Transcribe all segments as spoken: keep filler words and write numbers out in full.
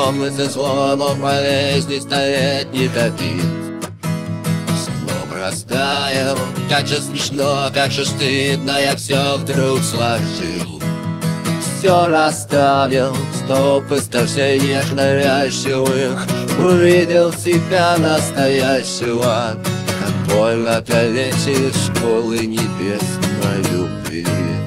Комнаты сломов болезни стоять не дадит. Снова растаял, как же смешно, как же стыдно, я все вдруг сложил. Все расставил, стопы старших навязчивых, увидел себя настоящего. Как больно калечит школы небесной любви.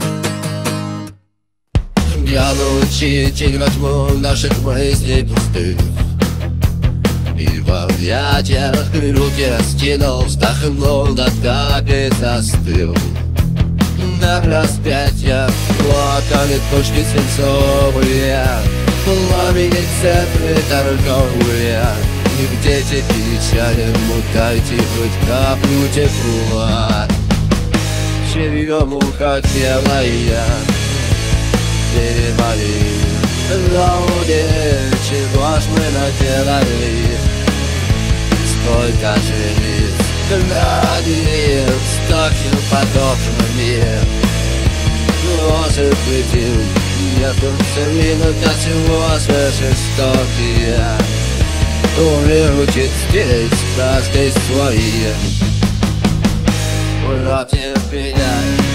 Я научитель во тьму наших мыслей пустых, и в объятиях руки раскинул, вздохнул, да так и застыл. На распятьях плакали пушки свинцовые, пламени цепи торговые. И где те печалям дайте хоть каплю тепла. Чьем хотела я перевалить люди, чего ж мы наделали. Сколько же лиц гнали, стахнул под окнами. Может быть, я тут целину до чего же жестокие. Умиручит здесь каждый свои. Против меня.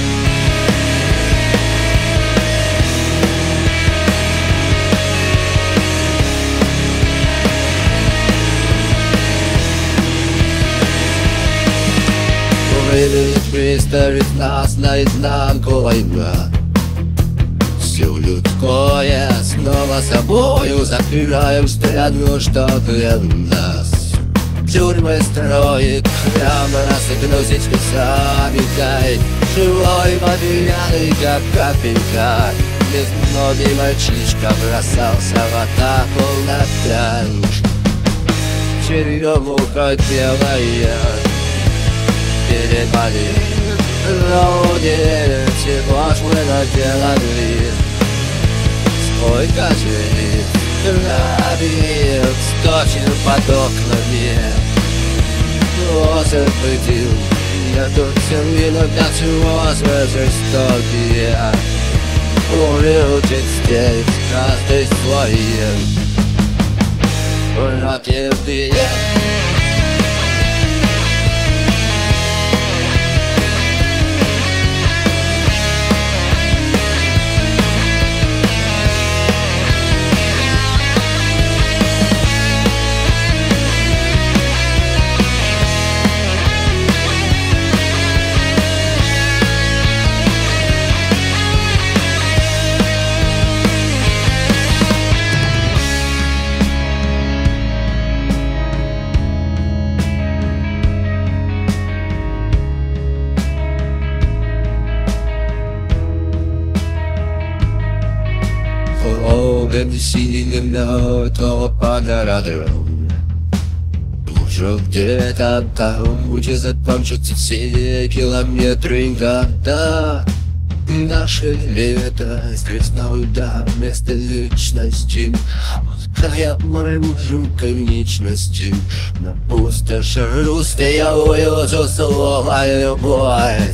Вывернет выставит нас наизнанку война. Все людское снова собою закрываем страну, что для нас. Тюрьмы строит, храм рассыпнуть сами дай. Живой мобильный, как капелька. Безногий мальчишка бросался в атаку на танк. Чьему хотела я перевалить люди, чего ж мы наделали. Сколько же лиц гнали, сточил под окнами. Может быть, я тут целину до чего же жестокие. Увеличить здесь каждый своим. Против меня. Холодным синим летом панорамным. Уже где-то там, где закончатся все километры года. Наше лето скрестное до места личности. Пускай моим конечности. На пустоши русской я увижу слово любовь.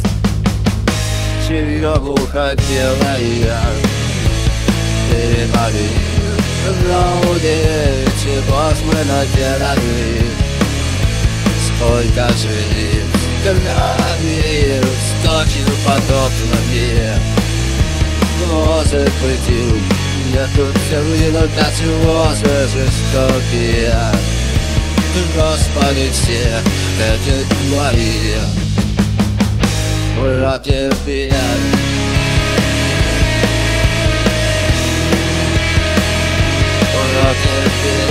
Чьему хотела я перевалить люди, чего ж мы наделали. Сколько же лиц гнали, сточил под окнами. Может быть, я тут целину до чего же жестокие. Господи, все эти твои против меня. Против меня.